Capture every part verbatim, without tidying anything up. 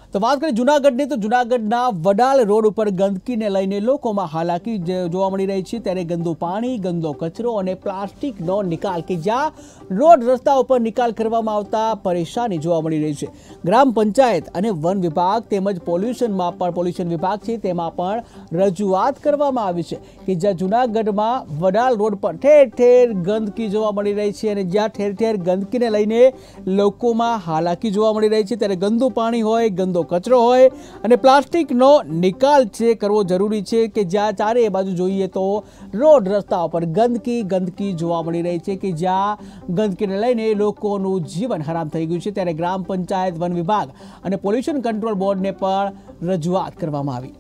तो बात करें जूनागढ़ तो जूनागढ़ना वडाल रोड पर गंदकी ने लईने लोकोमां हालाकी जोवा मळी रही छे। त्यारे गंदू पाणी, गंदो कचरो अने प्लास्टिकनो निकाल के ज्यां रोड रस्ता पर निकाल करवामां आवता परेशानी जोवा मळी रही छे। ग्राम पंचायत अने वन विभाग तेमज पोल्यूशनमां पण पोल्यूशन विभाग छे तेमां पण रजूआत करवामां आवी छे के ज्यां जूनागढ़मां वडाल रोड पर ठेर ठेर गंदकी जोवा मळी रही छे अने ज्यां ठेर ठेर गंदकीने लईने लोकोमां हालाकी जोवा मळी रही छे। त्यारे गंदू पाणी होय, गंदो कचरो होय अने प्लास्टिकनो निकाल छे करवो जरूरी छे के ज्यां चारे बाजू जोईए तो रोड रस्ता पर गंदकी गंदकी जोवा मळी रही छे के ज्यां गंदकीने लईने लोकोनुं जीवन हराम थई गयुं छे। त्यारे ग्राम पंचायत, वन विभाग अने पोल्यूशन कंट्रोल बोर्डने पण रजूआत करवामां आवी।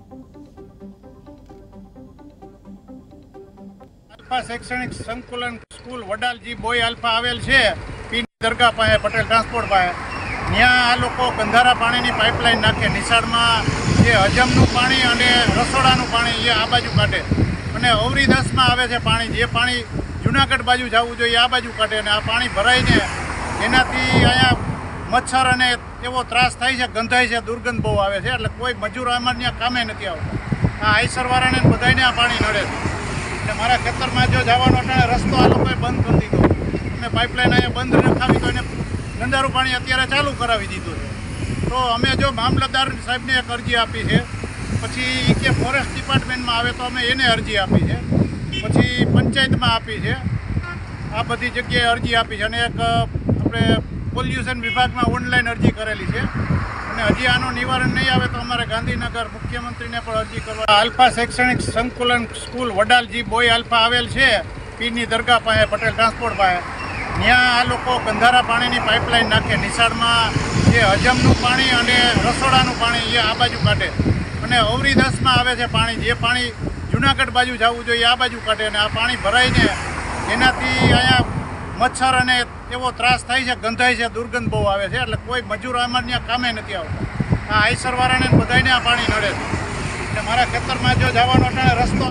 अल्फा शैक्षणिक संकुलन स्कूल वडाल जी बोय अल्फा आवेल छे पी दरगाह पासे पटेल ट्रांसपोर्ट पासे ત્યાં આ લોકો ગંધારા પાણીની પાઇપલાઇન નાખે નિશાળમાં જે હજમનું પાણી અને રસોડાનું પાણી એ આ બાજુ કાઢે અને અવરીદાસમાં આવે છે પાણી જે પાણી જૂનાગઢ બાજુ જવું જોઈએ આ બાજુ કાઢે અને આ પાણી ભરાઈને એનાથી અહીંયા મચ્છર અને એવો ત્રાસ થાય છે, ગંધાય છે, દુર્ગંધ બહુ આવે છે એટલે કોઈ મજૂર આમાં ત્યાં કામે નથી આવતા। આ આઈસરવાળાને બધાને આ પાણી નડે છે એટલે મારા ખેતરમાં જો જવાનો અટાણે રસ્તો આ લોકોએ બંધ કરી દીધો અને પાઇપલાઇન અહીંયા બંધ રખાવી તો એને ગંદારું પાણી અત્યારે ચાલુ કરાવી દીધું છે। તો અમે જો મામલતદાર સાહેબને એક અરજી આપી છે, પછી કે ફોરેસ્ટ ડિપાર્ટમેન્ટમાં આવે તો અમે એને અરજી આપી છે, પછી પંચાયતમાં આપી છે, આ બધી જગ્યાએ અરજી આપી છે અને એક આપણે પોલ્યુશન વિભાગમાં ઓનલાઈન અરજી કરેલી છે અને હજી આનું નિવારણ નહીં આવે તો અમારે ગાંધીનગર મુખ્યમંત્રીને પણ અરજી કરવા। અલ્ફા શૈક્ષણિક સંકુલન સ્કૂલ વડાલ જી બોય અલ્ફા આવેલ છે પીરની દરગાહ પાસે પટેલ ટ્રાન્સપોર્ટ પાસે ત્યાં આ લોકો ગંધારા પાણીની પાઇપલાઇન નાખે નિશાળમાં જે હજમનું પાણી અને રસોડાનું પાણી એ આ બાજુ કાઢે અને અવરીદાસમાં આવે છે પાણી જે પાણી જૂનાગઢ બાજુ જવું જોઈએ આ બાજુ કાઢે અને આ પાણી ભરાઈને એનાથી અહીંયા મચ્છર અને એવો ત્રાસ થાય છે, ગંધાય છે, દુર્ગંધ બહુ આવે છે એટલે કોઈ મજૂર આમાં ત્યાં કામે નથી આવતા। આ આઈસરવાળાને બધાને આ પાણી નડે છે એટલે મારા ખેતરમાં જો જવાનો અટાણે રસ્તો